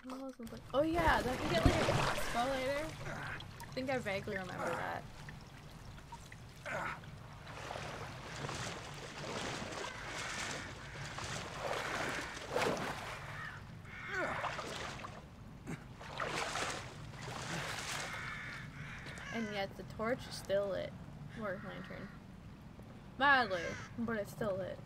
Oh yeah, do I have to get like a crossbow later? I think I vaguely remember that. And yet the torch is still lit. Or lantern. Mildly, but it's still lit.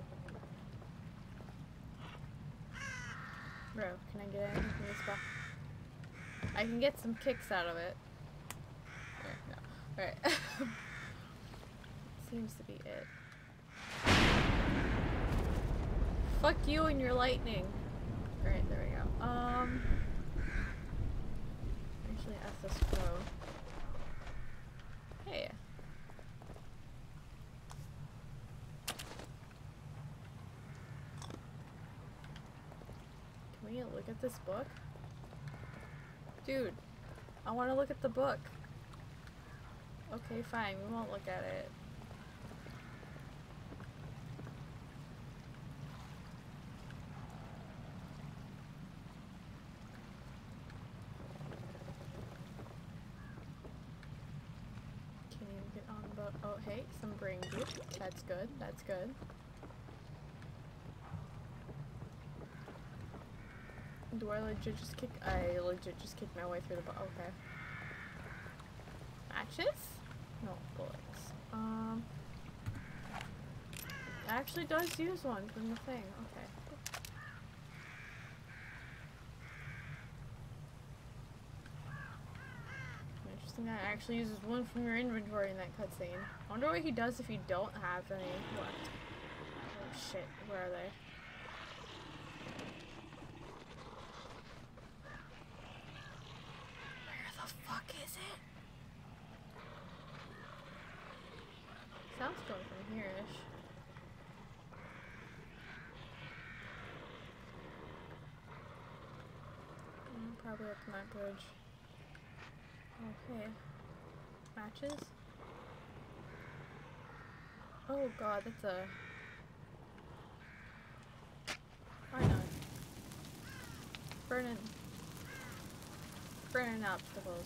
Bro, can I get anything from this box? I can get some kicks out of it. Alright, no. Alright. Seems to be it. Fuck you and your lightning. Alright, there we go. Actually, ask this crow. Hey. Can we look at this book? Dude, I want to look at the book. Okay, fine, we won't look at it. Can't even get on the boat. Oh, hey, some brain goop. That's good, that's good. Do I legit just kick? I legit just kicked my way through the boat. Okay. Matches? No, bullets. It actually does use one from the thing. Okay. Interesting that it actually uses one from your inventory in that cutscene. I wonder what he does if you don't have any left. Oh shit, where are they? Where the fuck is it? Sounds going from here-ish. Probably up on that bridge. Okay. Matches? Oh god, that's a... Why not? Burning obstacles.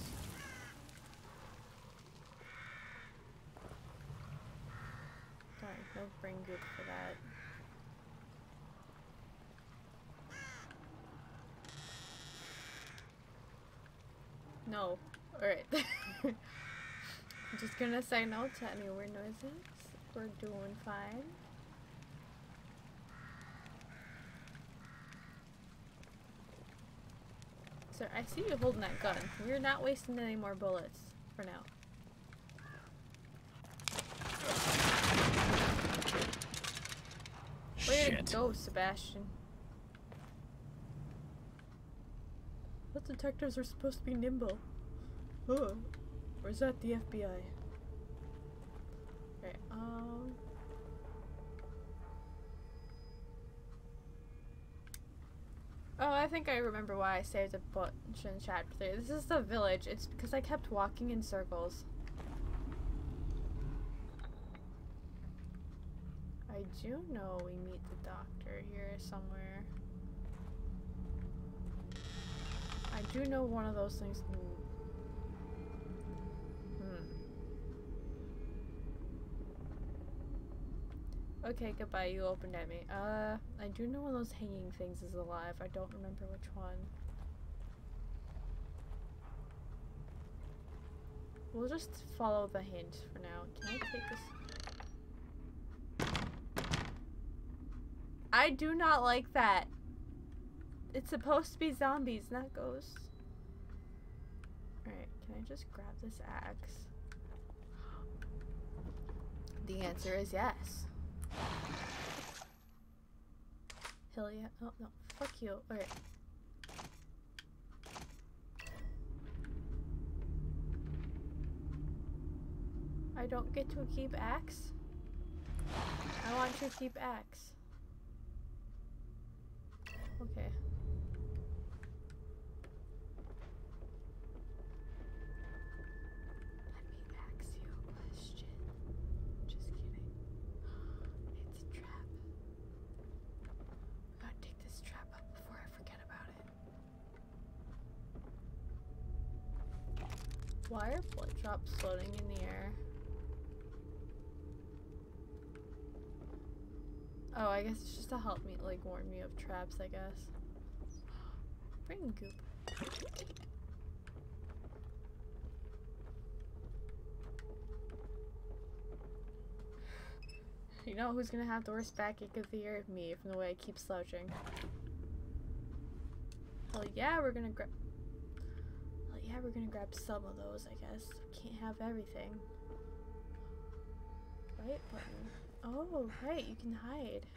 Sorry, no brain goop for that. No. Alright. I'm just gonna say no to any weird noises. We're doing fine. Sir, I see you holding that gun. We're not wasting any more bullets for now. Way to go, Sebastian. What detectives are supposed to be nimble? Oh, or is that the FBI? Okay, Oh, I think I remember why I saved a bunch in chapter 3. This is the village. It's because I kept walking in circles. I do know we meet the doctor here somewhere. I do know one of those things. Okay, goodbye. You opened at me. I do know one of those hanging things is alive. I don't remember which one. We'll just follow the hint for now. Can I take this? I do not like that. It's supposed to be zombies, not ghosts. Alright, can I just grab this axe? The answer is yes. Hell yeah. Oh, no. Fuck you. Alright. I don't get to keep axe? I want to keep axe. Okay. Why are blood drops floating in the air? Oh, I guess it's just to help me, like, warn me of traps, I guess. Brain goop. You know who's gonna have the worst backache of the year? Me, from the way I keep slouching. Hell yeah, we're gonna grab some of those, I guess. Can't have everything. Right button. Oh, right, you can hide.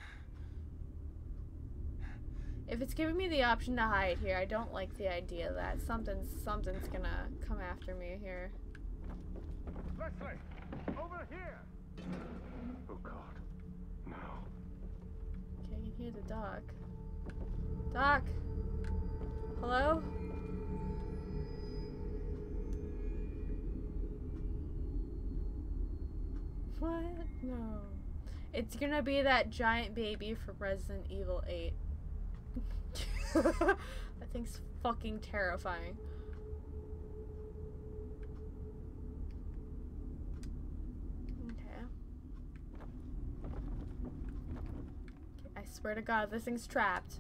If it's giving me the option to hide here, I don't like the idea that something's gonna come after me here. Leslie, over here. Oh God, no. Okay, I can hear the doc. Doc! Hello? What? No. It's gonna be that giant baby from Resident Evil 8. That thing's fucking terrifying. Okay. I swear to God, this thing's trapped.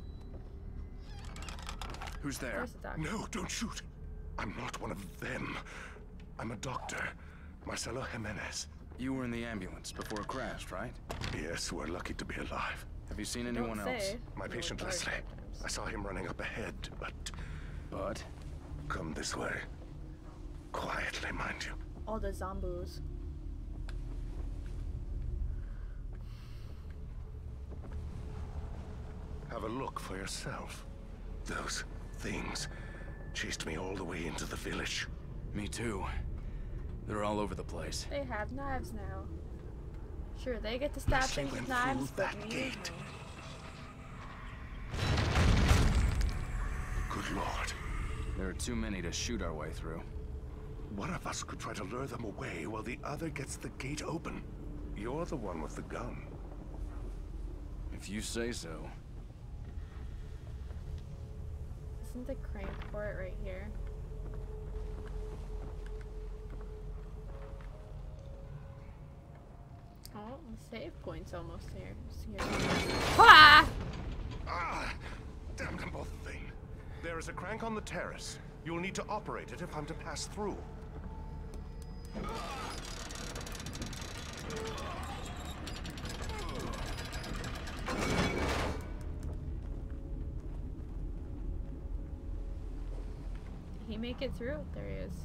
Who's there? Where's the doctor? No, don't shoot. I'm not one of them. I'm a doctor. Marcelo Jimenez. You were in the ambulance before it crashed, right? Yes, we're lucky to be alive. Have you seen anyone else? My patient Leslie. I saw him running up ahead, But? Come this way. Quietly, mind you. All the zombies. Have a look for yourself. Those things chased me all the way into the village. Me too. They're all over the place. They have knives now. Sure, they get to stab Leslie things with went through knives, but that me, gate. no. Good Lord. There are too many to shoot our way through. One of us could try to lure them away while the other gets the gate open. You're the one with the gun. If you say so. Isn't the crank for it right here? Oh, the save point's almost here. Ah! Ah! Damn them both thing. There is a crank on the terrace. You'll need to operate it if I'm to pass through. Did he make it through? There he is.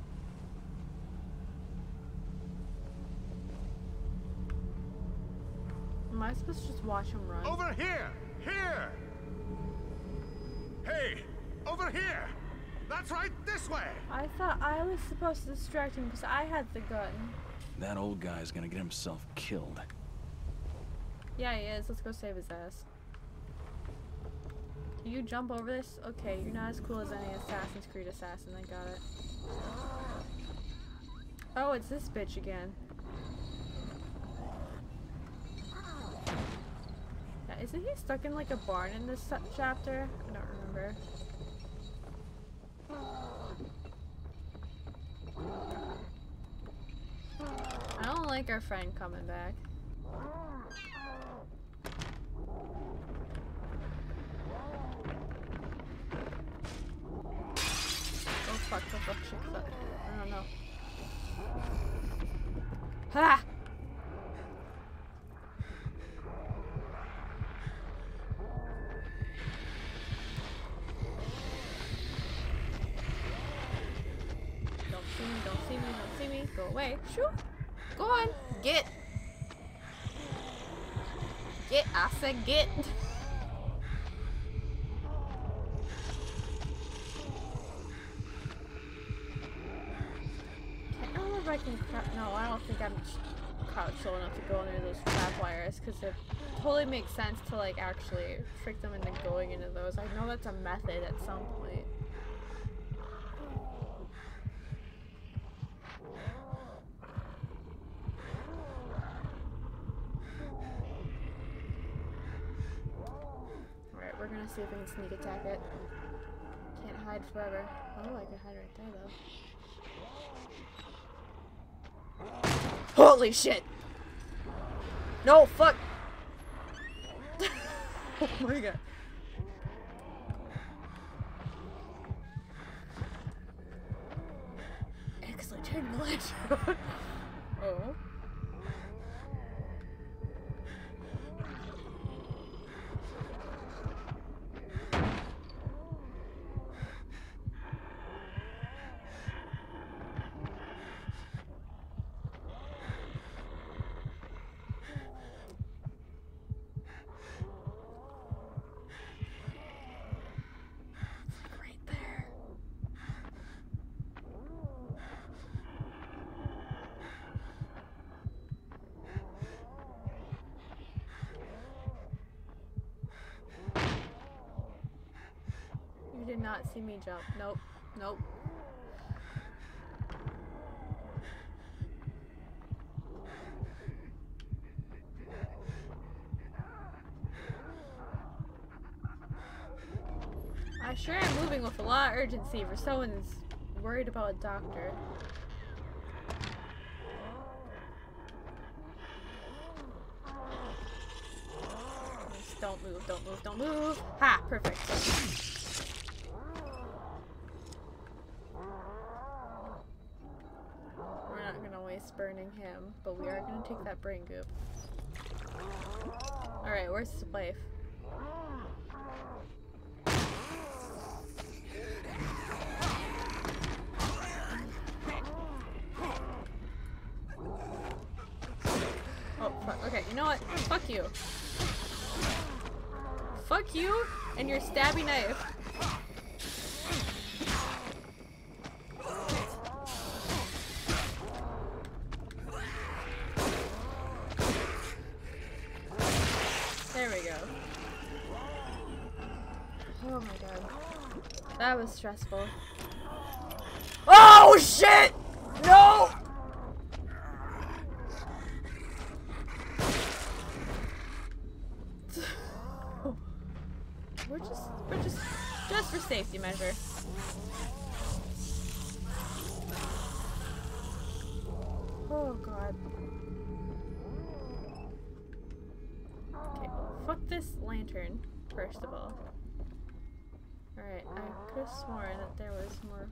Am I supposed to just watch him run? Over here! Here! Hey! Over here! That's right, this way! I thought I was supposed to distract him because I had the gun. That old guy's gonna get himself killed. Yeah, he is. Let's go save his ass. Can you jump over this? Okay, you're not as cool as any Assassin's Creed assassin. I got it. Oh, it's this bitch again. Yeah, isn't he stuck in like a barn in this chapter? I don't remember. I don't like our friend coming back. Oh fuck, shit, fuck. I don't know. Ha! Don't see me. Go away. Shoo! Go on. Get. I said get. I don't know if I can no, I don't think I'm crouched low enough to go under those trap wires because it totally makes sense to like actually trick them into going into those. I know that's a method at some point. We're gonna see if we can sneak attack it. Can't hide forever. Oh, I can hide right there though. Holy shit! No, fuck! Oh my god. Excellent, turn the lights on. Oh. Did not see me jump. Nope. Nope. I sure am moving with a lot of urgency for someone who's worried about a doctor. Just don't move, don't move, don't move. Ha! Perfect. We're not gonna waste burning him, but we are gonna take that brain goop. Alright, where's his wife? Oh, fuck. Okay, you know what? Fuck you. Fuck you and your stabby knife. There we go. Oh my god. That was stressful. Oh shit! No! We're just for safety measure. Oh god. Okay, fuck this lantern, first of all. Alright, I could have sworn that there was more.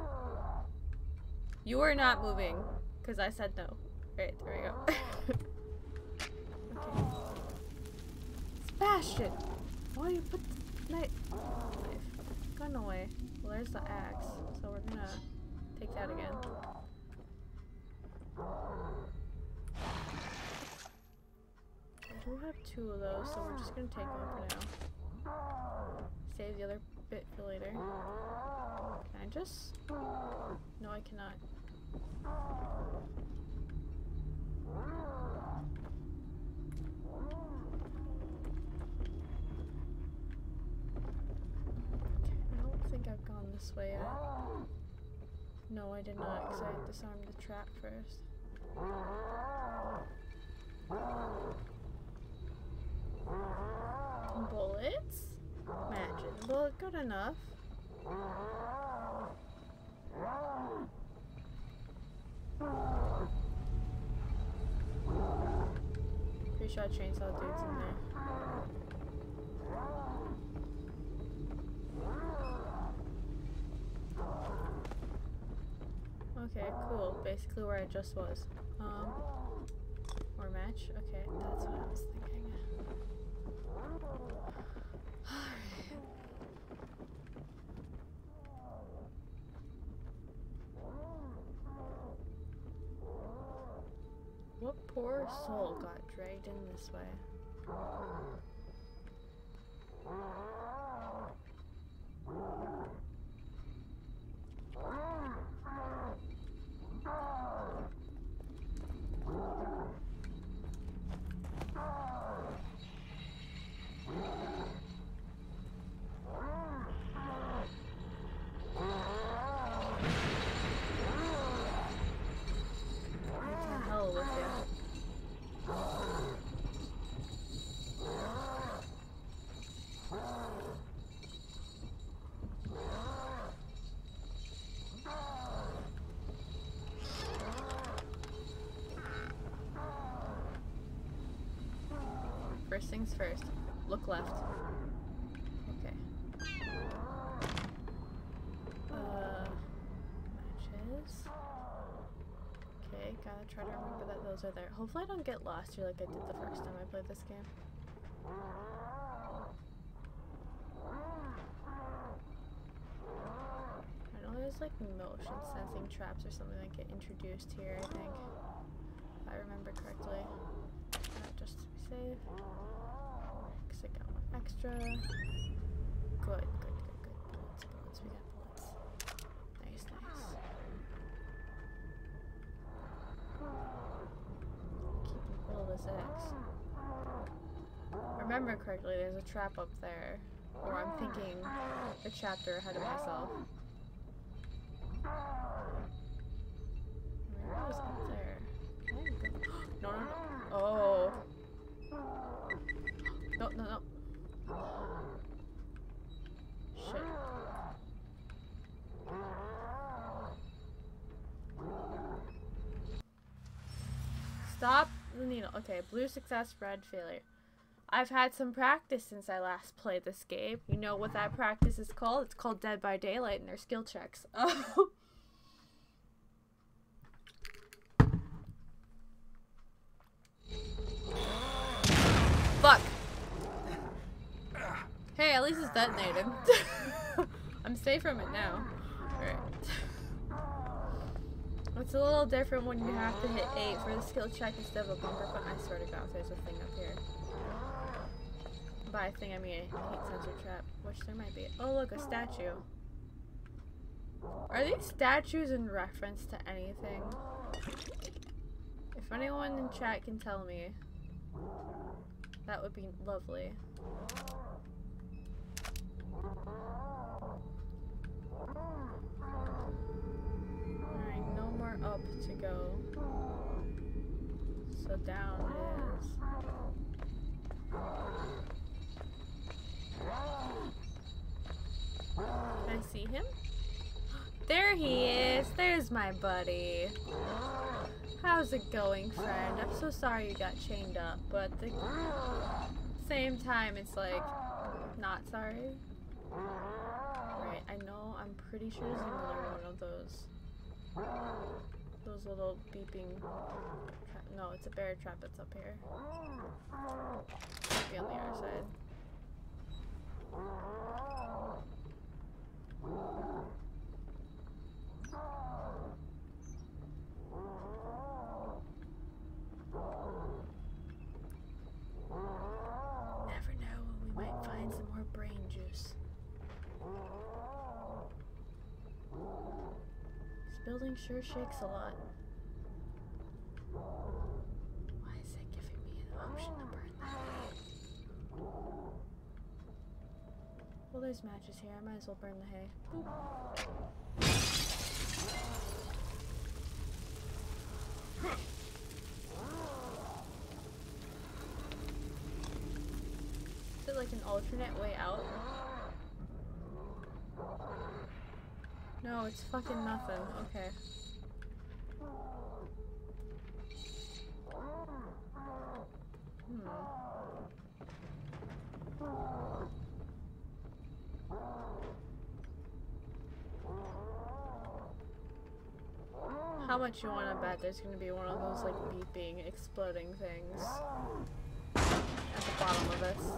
You are not moving, because I said no. Right, there we go. Okay. Sebastian! Why do you put the knife? Gun away. Well, there's the axe, so we're gonna take that again. I do have two of those, so we're just gonna take one for now. Save the other bit for later. Can I just? No, I cannot. I don't think I've gone this way yet. No, I did not, because I disarmed the trap first. Bullets? Magic bullet, good enough. Pretty sure I chainsaw dudes in there. Okay, cool. Basically where I just was. More match? Okay, that's what I was thinking. What poor soul got dragged in this way? What the hell with you? first things first. Look left. Okay. Matches. Okay, gotta try to remember that those are there. Hopefully I don't get lost here like I did the first time I played this game. I know there's like motion sensing traps or something that get introduced here, I think. If I remember correctly. Just to be safe. Because I got one extra. Good, good, good, good. Bullets, bullets, we got bullets. Nice, nice. Keeping hold of this X. Remember correctly, there's a trap up there. Or I'm thinking a chapter ahead of myself. Maybe it was up there. Can I go? No, no, no. Oh. No, no, no. Shit. Stop the needle. Okay, blue success, red failure. I've had some practice since I last played this game. You know what that practice is called? It's called Dead by Daylight and their skill checks. Oh. Fuck. Hey, at least it's detonated. I'm safe from it now. Alright. It's a little different when you have to hit 8 for the skill check instead of a bumper, but I swear to God, there's a thing up here. By thing, I mean a heat sensor trap, which there might be. Oh, look, a statue. Are these statues in reference to anything? If anyone in chat can tell me, that would be lovely. Alright, no more up to go. So down is... Can I see him? There he is! There's my buddy. How's it going, friend? I'm so sorry you got chained up, but at the same time, it's like, not sorry. Right, I know, I'm pretty sure there's another one of those little beeping no, it's a bear trap that's up here. Might be on the other side. Never know when we might find some more brain juice. This building sure shakes a lot. Why is it giving me an option to burn that hay? Well, there's matches here. I might as well burn the hay. Is it like an alternate way out? No, it's fucking nothing. Okay. How much you want to bet there's going to be one of those like beeping, exploding things at the bottom of this?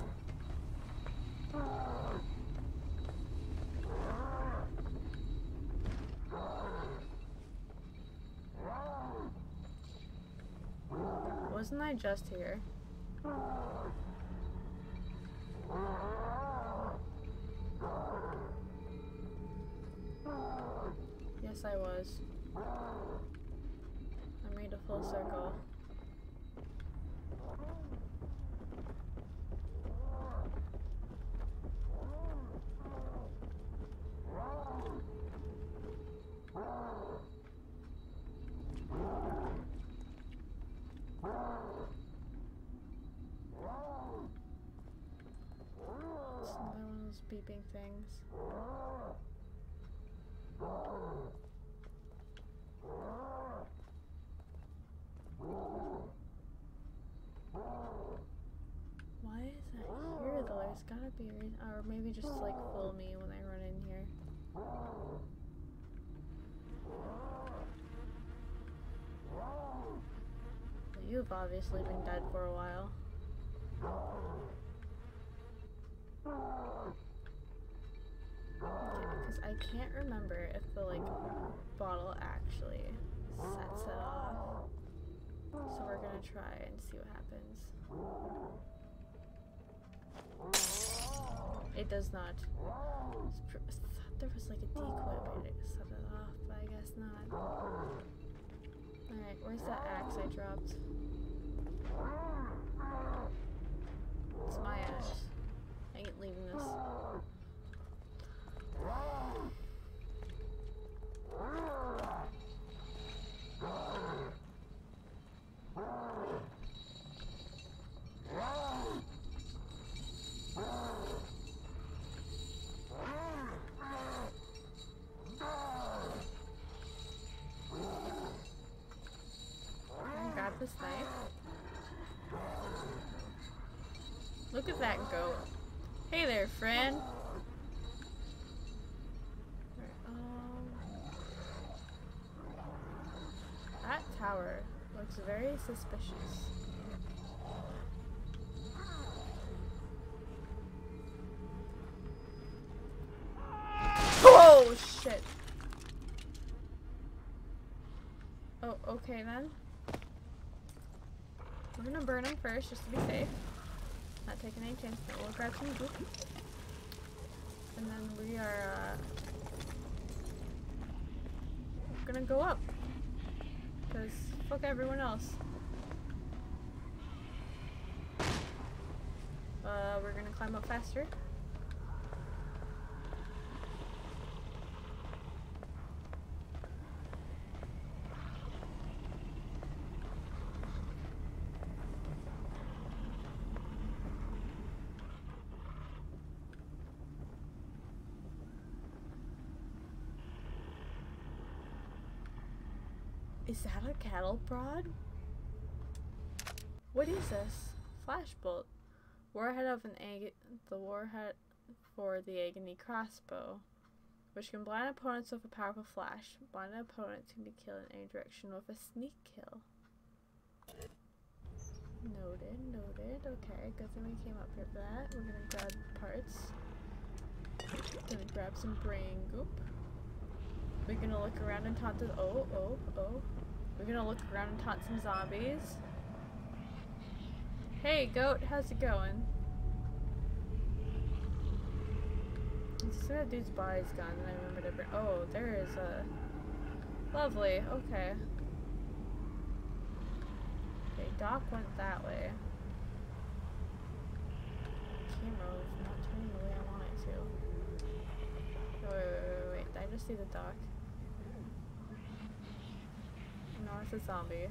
Wasn't I just here? Yes, I was. I made a full circle. It's another one of those beeping things. Why is that here though? There's gotta be a reason. Or maybe just like fool me when I run in here. Well, you've obviously been dead for a while. Because I can't remember if the like bottle actually sets it off. So we're gonna try and see what happens. It does not. I thought there was like a decoy way to set it off, but I guess not. Alright, where's that axe I dropped? It's my axe. I ain't leaving this. Grab this knife. Look at that goat. Hey there, friend. That tower looks very suspicious. Oh shit. Oh, okay then. We're gonna burn him first just to be safe. Not taking any chances. We'll grab some goop. And then we are gonna go up. Because fuck everyone else. We're gonna climb up faster. Is that a cattle prod? What is this? Flashbolt. Warhead of an egg. The warhead for the Agony crossbow, which can blind opponents with a powerful flash. Blinded opponents can be killed in any direction with a sneak kill. Noted, noted. Okay, good thing we came up here for that. We're gonna grab parts. Gonna grab some brain goop. We're gonna look around and taunt the oh. We're gonna look around and taunt some zombies. Hey goat, how's it going? So that dude's body's gone, and I remember to bring. Oh, there is a. Lovely. Okay. Okay, Doc went that way. Camera is not turning the way I want it to. Wait. Did I just see the Doc? No, it's a zombie.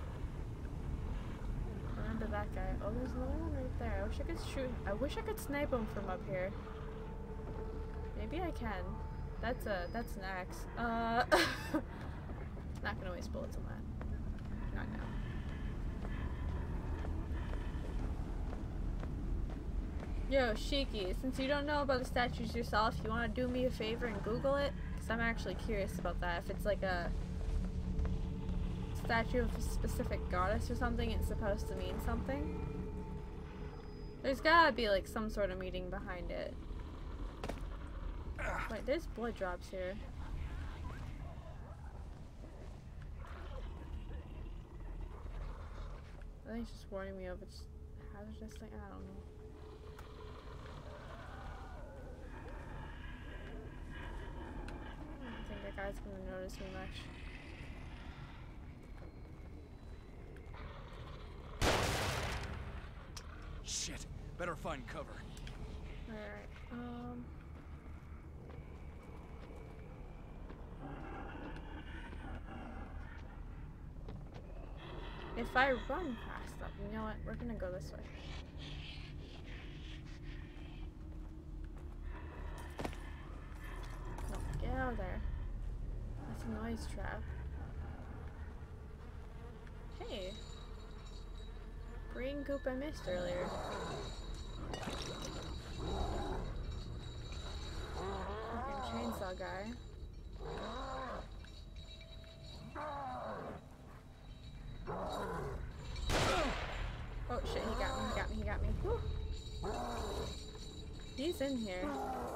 Run to that guy. Oh, there's another one right there. I wish I could shoot. I wish I could snipe him from up here. Maybe I can. That's an axe. Not gonna waste bullets on that. Not now. Yo, Shiki, since you don't know about the statues yourself, you want to do me a favor and Google it? Because I'm actually curious about that. If it's like a statue of a specific goddess or something, it's supposed to mean something. There's gotta be like some sort of meaning behind it. Wait, there's blood drops here. I think it's just warning me of its hazardous thing. I don't know. I don't think that guy's gonna notice me much. Shit, better find cover. Alright, if I run past them, you know what? We're gonna go this way. No, get out of there. That's a noise trap. Hey. Brain goop I missed earlier. chainsaw guy. Oh shit, he got me, he got me, he got me. Whew. He's in here.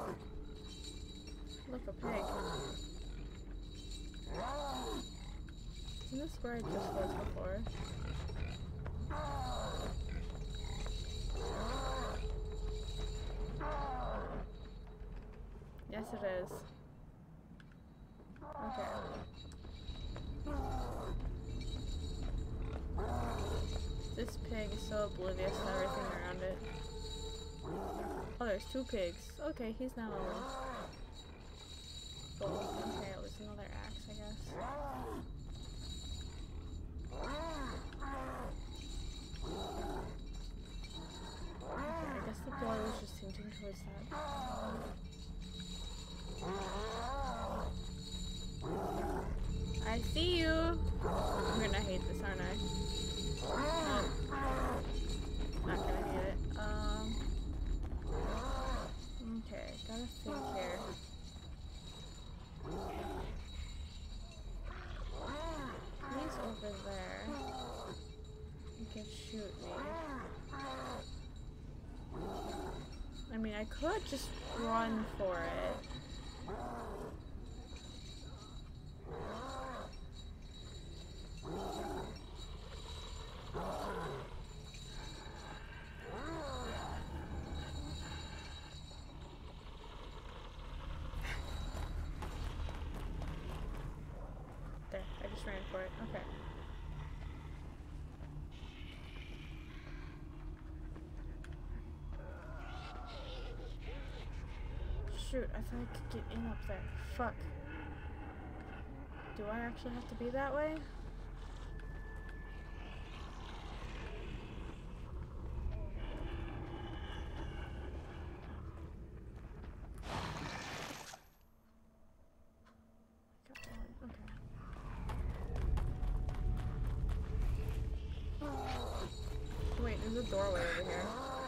Look, a pig. Isn't this where I just was before? Yes, it is. Okay. This pig is so oblivious to everything around it. Oh, there's two pigs. Okay, he's not alone. Oh, okay, it was another axe, I guess. Okay, I guess the boy was just hinting towards that. I see you! I'm gonna hate this, aren't I? Nope. Not gonna hate it. Okay, gotta think here. He's over there. He can shoot me. I mean, I could just run for it. There, I just ran for it. Okay. Shoot, I thought I could get in up there. Fuck. Do I actually have to be that way? Wait, there's a doorway over here.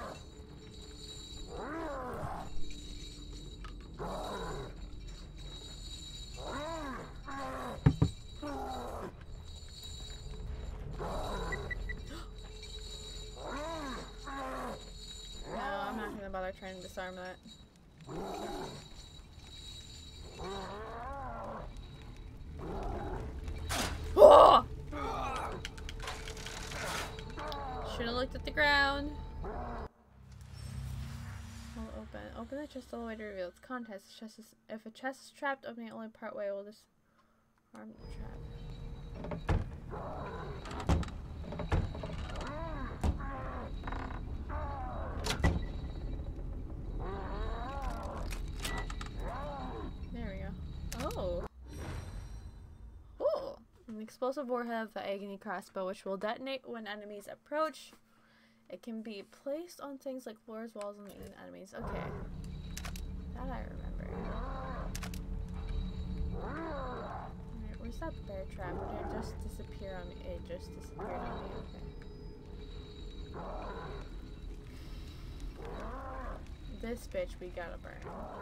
No, I'm not gonna bother trying to disarm that. Oh! Should have looked at the ground. We'll open. Open the chest all the way to reveal its contents. If a chest is trapped, opening it only part way will disarm the trap. There we go. Oh. Cool. An explosive warhead of the Agony crossbow, which will detonate when enemies approach. It can be placed on things like floors, walls, and even enemies. Okay. That I remember. Alright, where's that bear trap? Or did it just disappear on me? It just disappeared on me. Okay. This bitch we gotta burn.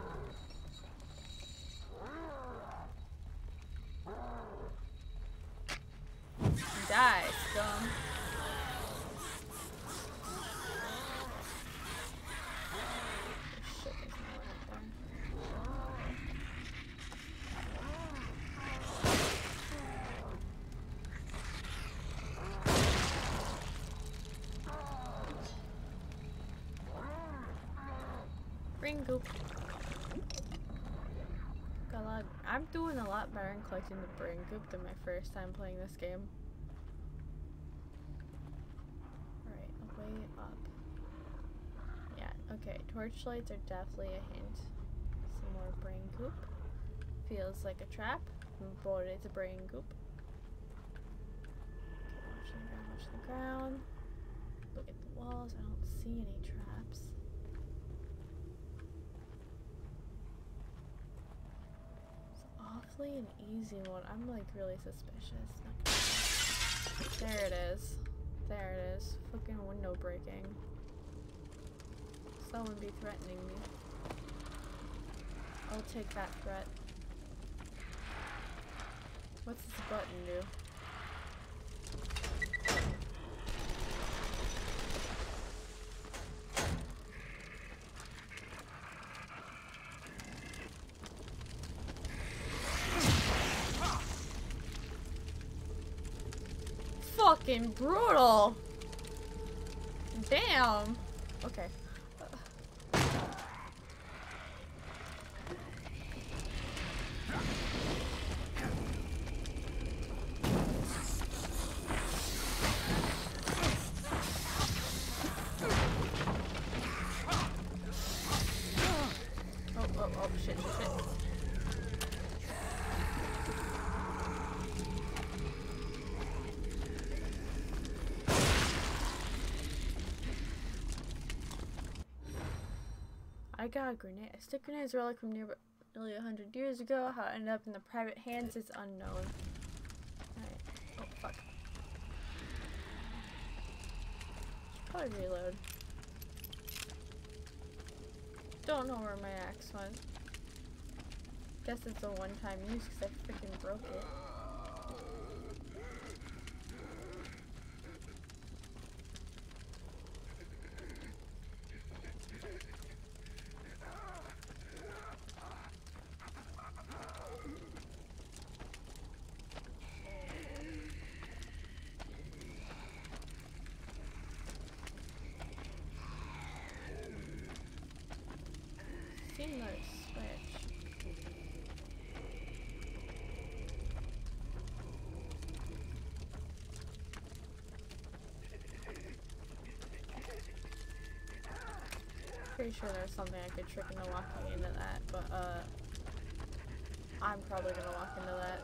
Die, scum. Shit, there's no one up there. Bring goop. I'm doing a lot better in collecting the brain goop than my first time playing this game. Alright, way up. Yeah, okay, torchlights are definitely a hint. Some more brain goop. Feels like a trap, but it's a brain goop. Okay, watch the ground. Look at the walls, I don't see any traps. Awfully an easy one. I'm like really suspicious. There it is. There it is. Fucking window breaking. Someone be threatening me. I'll take that threat. What's this button do? Fucking brutal. Damn. Okay. Oh, shit. I got a grenade. A stick grenade is a relic from nearly 100 years ago. How it ended up in the private hands is unknown. Alright. Oh, fuck. Should probably reload. Don't know where my axe went. Guess it's a one-time use because I freaking broke it. Pretty sure there's something I could trick into walking into that, but I'm probably gonna walk into that.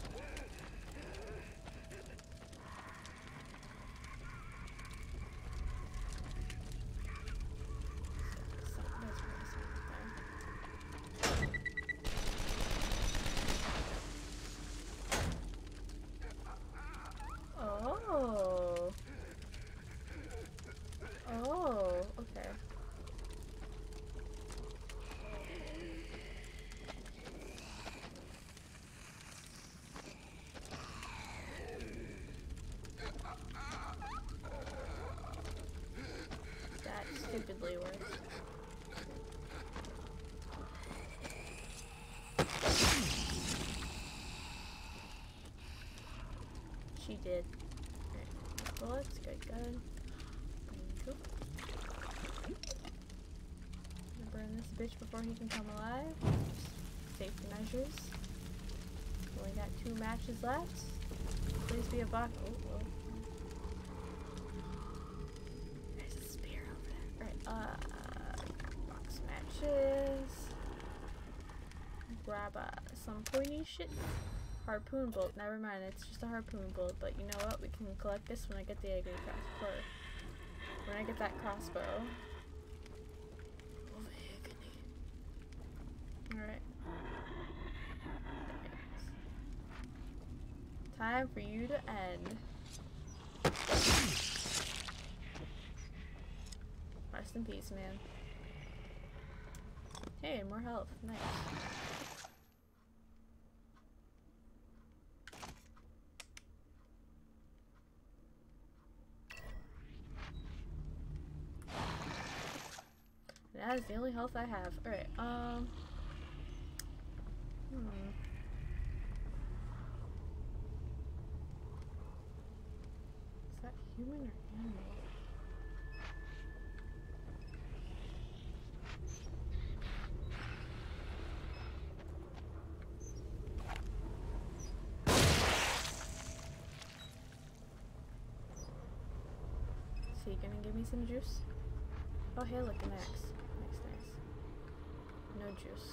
Oh, okay. Stupidly worse. She did. Alright, bullets, good. Cool. Gonna burn this bitch before he can come alive. Safety measures. Only got 2 matches left. Please be a box. Oh. Box matches. Grab some pointy shit. Harpoon bolt. Never mind, it's just a harpoon bolt. But you know what? We can collect this when I get the agony crossbow. When I get that crossbow. Alright. Time for you to end. Rest in peace, man. Hey, more health. Nice. That is the only health I have. Alright, Is that human or animal? Is he gonna give me some juice? Oh, hey, look, an axe. Nice. No juice.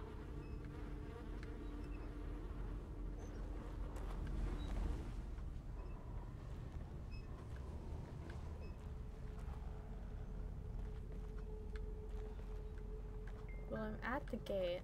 Well, I'm at the gate.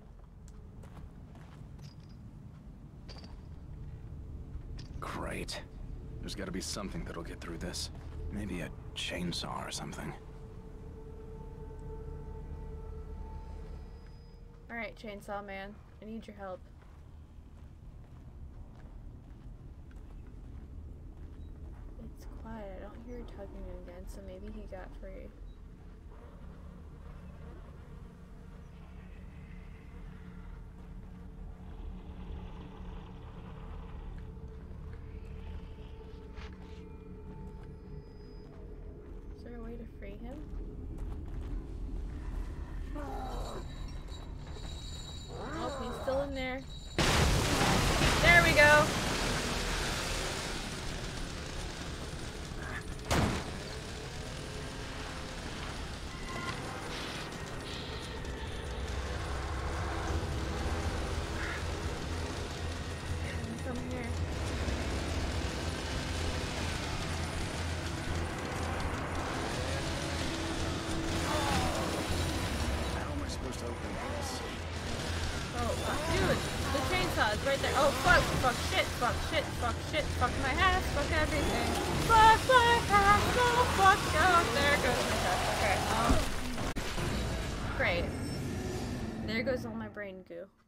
Great. There's gotta be something that'll get through this. Maybe a chainsaw or something. Alright, Alright, Chainsaw Man. I need your help. It's quiet. I don't hear tugging again, so maybe he got free. Is there a way to free him? Oh, he's still in there. There we go! Come here. How am I supposed to open this? Oh, dude, the chainsaw is right there. Oh, fuck, fuck, shit, fuck, shit, fuck, shit, fuck my ass, fuck everything. Fuck my ass, no, fuck, oh, there goes my chest. Okay, great. There goes all my brain goo.